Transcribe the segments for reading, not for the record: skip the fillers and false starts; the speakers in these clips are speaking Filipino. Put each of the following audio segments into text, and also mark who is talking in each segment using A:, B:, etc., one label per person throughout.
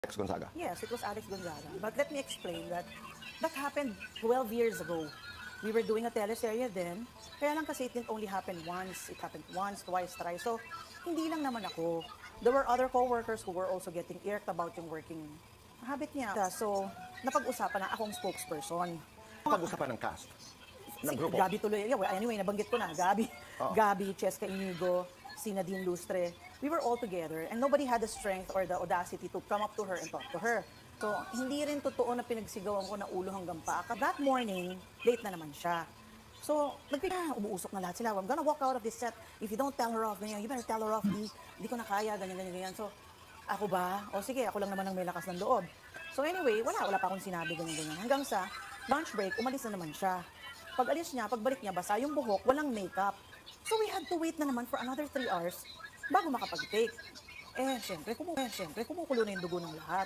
A: Gonzaga.
B: Yes, it was Alex Gonzaga. But let me explain that happened 12 years ago. We were doing a teleserye then. Kaya lang kasi it didn't only happen once. It happened once, twice, thrice. So, hindi lang naman ako. There were other co-workers who were also getting irked about yung working habit niya. So, napag-usapan na akong spokesperson.
A: Pag-usapan ng cast? Ng grupo?
B: Gabi tuloy. Yeah, well, anyway, nabanggit ko na. Gabi, Cheska Inigo, si Nadine Lustre. We were all together and nobody had the strength or the audacity to come up to her and talk to her. So, hindi rin totoo na pinagsigawan ko na ulo hanggang paa. That morning, late na naman siya. So, umuusok na lahat sila. I'm gonna walk out of this set. If you don't tell her off, ganyan, you better tell her off, di ko na kaya, ganyan. So, ako ba? O sige, ako lang naman ang may lakas ng loob. So anyway, wala pa akong sinabi, ganyan. Hanggang sa lunch break, umalis na naman siya. Pagbalik niya, basa yung buhok, walang makeup. So we had to wait na naman for another 3 hours bago makapag-take. Siyempre, kumukulo na yung dugo ng lahat.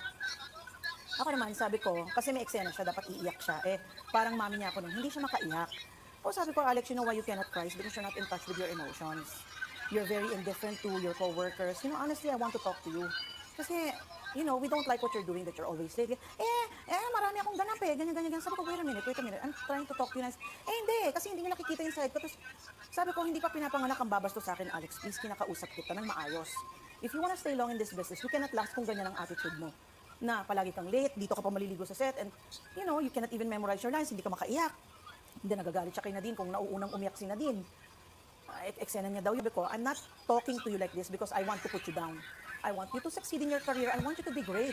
B: Ako naman, sabi ko, kasi may eksena siya, dapat iiyak siya. Parang mami niya ako nung hindi siya makaiyak. O sabi ko, Alex, you know why you cannot cry? Because you're not in touch with your emotions. You're very indifferent to your co-workers. You know, honestly, I want to talk to you. Kasi, you know, we don't like what you're doing, that you're always late. Marami akong ganap ganyan. Sabi ko, wait a minute. I'm trying to talk to you nice. Hindi, kasi hindi niya nakikita yung side ko. Tapos, sabi ko, hindi pa pinapanganak ang babasto sa akin, Alex. Please, kinakausap kita ng maayos. If you wanna stay long in this business, you cannot last kung ganyan ang attitude mo. Na palagi kang late, dito ka pa maliligo sa set, and, you know, you cannot even memorize your lines, hindi ka makaiyak. Hindi nagagalit siya kay Nadine kung nauunang umiyak si Nadine. Eksena niya daw, sabi ko, I'm not talking to you like this because I want to put you down. I want you to succeed in your career. I want you to be great.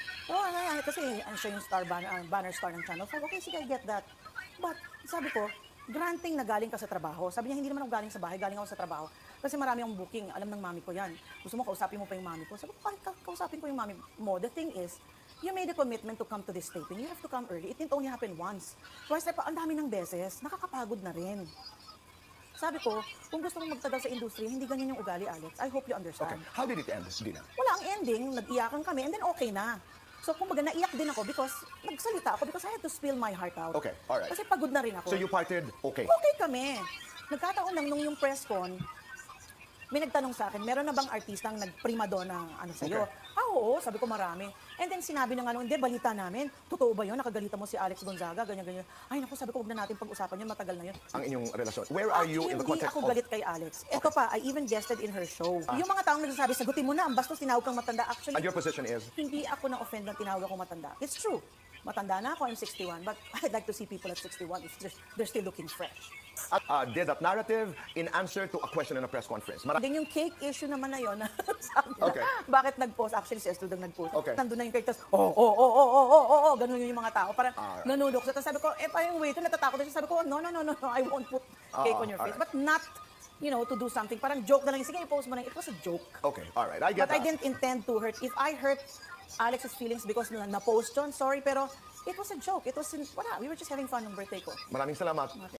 B: Kasi siya yung banner star ng Channel 5. Okay, sige, I get that. But, sabi ko, granting na galing ka sa trabaho. Sabi niya, hindi naman ako galing sa bahay, galing ako sa trabaho. Kasi marami akong booking, alam ng mami ko yan. Gusto mo, kausapin mo pa yung mami ko. Sabi ko, kausapin ko yung mami mo. The thing is, you made a commitment to come to this taping. You have to come early. It didn't only happen once. Twice, ang dami ng beses, nakakapagod na rin. Sabi ko, kung gusto mong magtagal sa industriya, hindi ganyan yung ugali, Alex. I hope you understand.
A: Okay. How did it end, Dina?
B: Wala ang ending, nag-iyakan kami, and then okay na. So, kumbaga, naiyak din ako because nagsalita ako because I had to spill my heart out.
A: Okay, alright.
B: Kasi pagod na rin ako.
A: So you parted okay?
B: Okay kami. Nagkataon lang nung yung press con, may nagtanong sa akin, meron na bang artistang nagprimadonna sa'yo?
A: Okay.
B: Oo, sabi ko marami. And then sinabi ng hindi, balita namin. Totoo ba yun? Nakagalita mo si Alex Gonzaga, ganyan. Ay naku, sabi ko, huwag na natin pag-usapan yun, matagal na yun.
A: Ang inyong relasyon. Where are you in the context
B: Hindi ako galit kay Alex. Ito pa, I even guested in her show. Yung mga taong nagsasabi, sagutin mo na, ang bastos tinawag kang matanda. Actually,
A: and your position is?
B: Hindi ako na-offend ng tinawag akong matanda. It's true. Matanda na ako, I'm 61. But I'd like to see people at 61 if they're still looking fresh.
A: Did that narrative in answer to a question in a press conference?
B: Then yung cake issue naman na yun, sabi na,
A: Okay.
B: bakit nag-post? Actually, si Estudang nag-post.
A: Okay.
B: Nandun na yung cake, tapos, ganun yung mga tao. Parang nanulok siya. Tapos sabi ko, parang waiter, natatakot siya. Sabi ko, no, I won't put cake on your face. But not, you know, to do something. Parang joke na lang. Sige, i-post mo na. It was a joke.
A: Okay, all right. I get
B: that. But I didn't intend to hurt. If I hurt Alex's feelings because na-post yun, sorry, pero it was a joke. It was, we were just having fun ng birthday ko.
A: Maraming salamat.